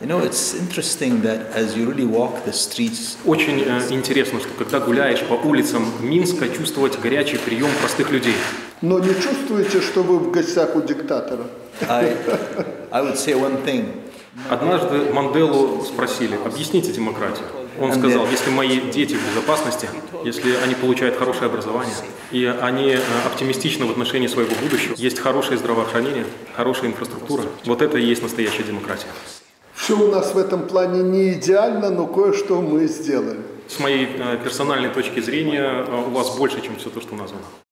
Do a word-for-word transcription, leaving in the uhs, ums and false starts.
You know, it's interesting that as you really walk the streets. Очень э, интересно, что когда гуляешь по улицам Минска, чувствовать горячий прием простых людей. Но не чувствуете, что вы в гостях у диктатора? I, I would say one thing. Однажды Манделу спросили: объясните демократию. Он сказал: если мои дети в безопасности, если они получают хорошее образование, и они оптимистичны в отношении своего будущего, есть хорошее здравоохранение, хорошая инфраструктура, вот это и есть настоящая демократия. Все у нас в этом плане не идеально, но кое-что мы сделали. С моей персональной точки зрения, у вас больше, чем все то, что названо.